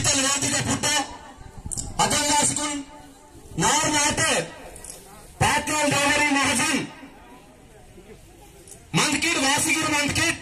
इतल वेदिके पुट्टे अदन रासुकुन नार नाटे पेट्रोल ड्राइवरी महाजन मंदकिट वासिगिर मंदकिट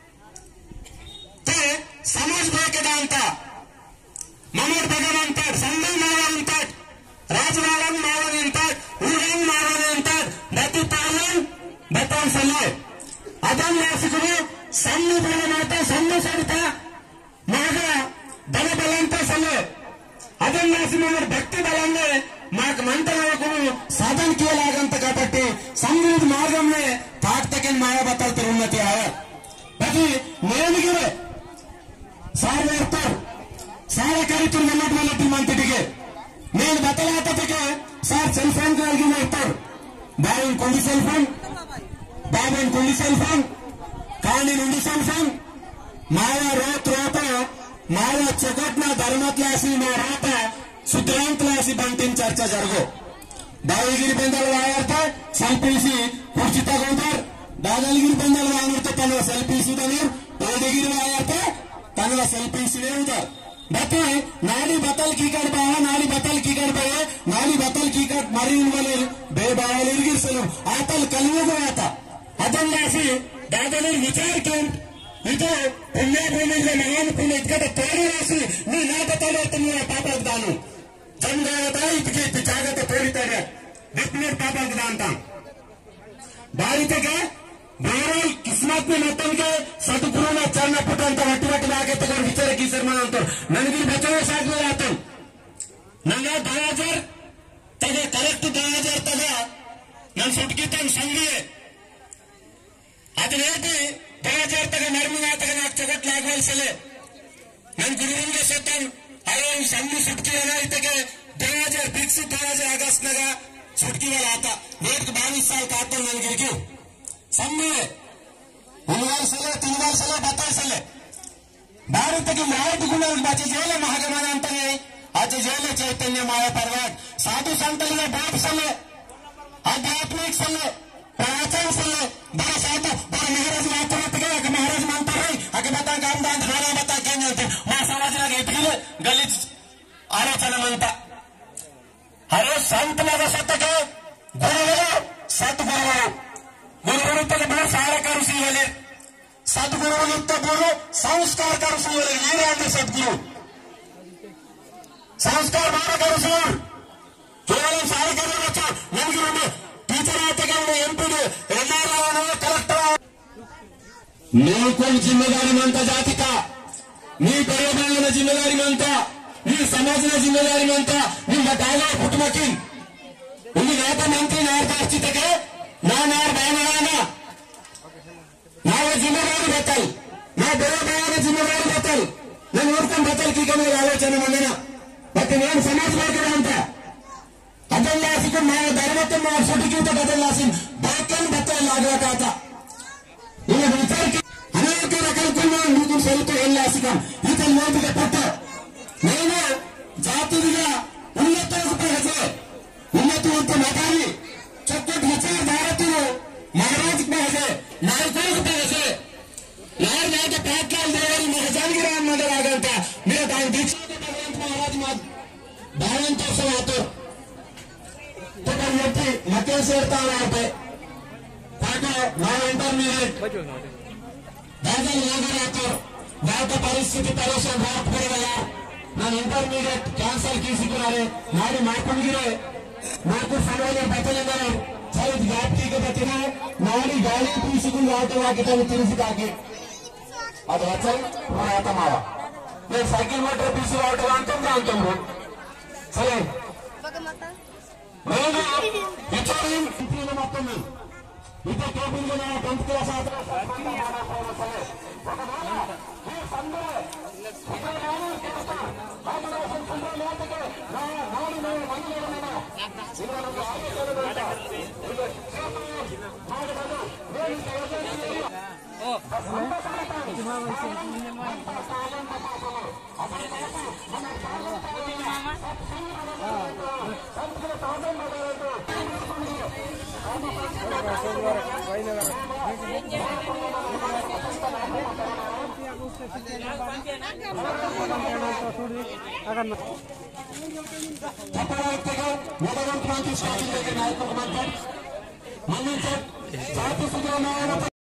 ते समाज बेकेदांत ममोड भगवंतट संगम मावंतट राजवाड़न मावंतट ऊरन मावंतट बति पालन बतन सले अदन रासुकुनु सन्नु बलमाता सन्नु सरिता मागा बल बलंत सले अदन रासुकुनु भक्ति बलंगे माक मंत्रवकुनु साधन कियलागंत काबट्टी संगीत मार्गम में ताकतकिन माया बतलते उन्नति आया बति नेलगिरे सार्वेर्तर सारे करितुर नल्लट मंत्रिगे నేను బతలాతకి సార్ సెల్ ఫోన్ కలిగి ఇస్తారు బాబన్ కొండి సెల్ ఫోన్ కాని నుండి సెల్ ఫోన్ మావా రోత మావా చొకట్న ధర్మత్లాసి మా రాత సుద్రాంతలాసి బంటిన్ చర్చ జరుగు దావగిరి బెందలు వాయర్త సెల్ఫీసి కుర్చీ తగుంటారు దాదగిరి బెందలు వాయర్త తన సెల్ఫీసి తనరు ఓడిగిరి వాయర్త తన సెల్ఫీసి ఉంటారు बते नाली बतल की कट पाया नाली बतल की कट पाए नाली बतल की कट मरीन वाले बेबावलिर सलम आतल कलियुग आता अदन राशि दादन विचार क्यों इतो पुण्यभूमि में महान पुण्य इतकट तोड़ी राशि नी ना बतले तुम्हारा पापक दानु चंद्रता इतके पिछागत तोड़ी तरे विष्णु पापक दानता बारित के ಬೇರೆ ಕಿಸ್ಮತ್ ಮತ್ತೊಂದು ಸದ್ಗುರುನ ಚರಣ ಪುಟ ಅಂತ ಒಟ್ಟು ಹಾಗೆ ತಗೊಂಡು ವಿಚಾರ ಕೀಸರ್ಮಾನ ಅಂತ ನನಗೆ ಬಚಾವ ಸಾಧ್ಯ ಆಯ್ತು ನನ್ನ 2000 ತಗ ಕರೆಕ್ಟ್ 2000 ತಗ ನನ್ನ ಸುಟ್ಕಿ ತನ್ನ ಸಂಗಿ ಅದೇಂಟಿ 2000 ತಗ ನರ್ಮನಾ ತಗ ನಾಲ್ಕು ಜಗತ್ ಲಾಗವಲ್ಸಲೆ ನನ್ನ ಗುರುವಿಗೆ ಸತ್ತನ್ ಅಯ್ಯೋ ಸಂಗಿ ಸುಟ್ಕಿ ಏನಾಯ್ತಗೆ 2000 ಫಿಕ್ಸ್ 2000 ಆಗಸ್ಟ್ ನಾಗ ಸುಟ್ಕಿ वाला आता वेट 22 साल का आता ನನಗೆ सम्मे 3 साल बताइए भारत की लाइट गुण बचे जेल महागमन अंतने आज जेल चैतन्य माया पर्वत साधु संतल बाप सले आध्यात्मिक सले प्राचीन सले बड़ा साधु बड़ा महाराज मात्र महाराज मानता है आगे बता गामदान धारा बता क्या मां समाज लगे गलीज आलोचना मनता अरे संत लगा सत्य गुरु सतगुरु गुरुवරු तक सारा करुसी वाले सदगुरु गुरु संस्कार करुसी वाले ये आते सदगुरु संस्कार बारा करुसी केवल सारे करो बच्चा नंगे टीचर आते के एमपी एनआरओ कलेक्टर నీకు జిమ్మేదారి మంతా జాతిక నీ పరివారన జిమ్మేదారి మంతా నీ సమాజన జిమ్మేదారి మంతా ನಿಮ್ಮ ದಾನ ಕುಟುಂಬಕ್ಕೆ ಇಲ್ಲಿ ನಾಟ ಮಂತ್ರಿ ನಾರ್ದಾಚಿತಕ್ಕೆ नानार बायना ना जिम्मेदारी बतल ना बड़ा बड़ा जिम्मेदारी बतल ना नोटकन बतल की कमी आलोचना मंडना बट నేను समाज वर्ग अदल्लासी को मैं धर्मत्व में सुटिकी तो बदल्लासी बाकन बतल लागता था ये विचार की अनेक रकम को सहित एल्लासी का इतने लोग के पट्ट నేను జాతిగా ఉన్నతకు పహసే ఉన్నత ఉంటే మగాలి चक्कट विचारधारा महाराज पहले नायकों को पहले यार मैं तो पैदल देवरी महाजन की राम नजर आ गया था मेरे दान दीक्षा के भगवंत महाराज मत दान तो सुनातो तो कर लेती मत से इरता वहां पे ताकि ना इंटरमीडिएट दादा लगा आतो वहां तो परिस्थिति परेशान बहुत पड़ गया ना इंटरमीडिएट कैंसिल किसी को रहे नारी मार्कुन गिरे నాకు సమయంలో బతలేదని సైద్ గాప్తికి బతిన నాడి గాలి తీసుకుని వాటవాకిటని తెలిసి కాకి అది వచ్చాయి పురాతమావ నేను సైకిల్ మోటార్ తీసి వాటర్ అంటున్నాను సరే నేను విచారం ఇంటిలో మొత్తం ఇదే కేబుల్ నా 10th క్లాస్ ఆత్ర సరే Aku చట్టవ్యక్తిగా మొదటి మంత్రి స్టాఫింగ్ దగ్గర నాయకులకు మంత్రి మళ్ళీ సార్ సాహిత్య సుబ్రహ్మణ్యం